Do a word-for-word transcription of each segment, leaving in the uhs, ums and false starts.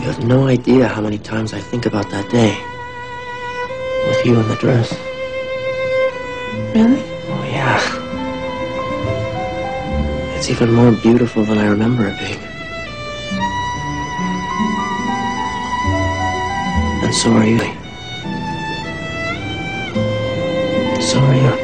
You have no idea how many times I think about that day. With you in the dress. Really? Oh, yeah. It's even more beautiful than I remember it being. And so are you. So are you.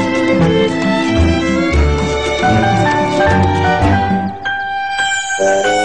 Bye.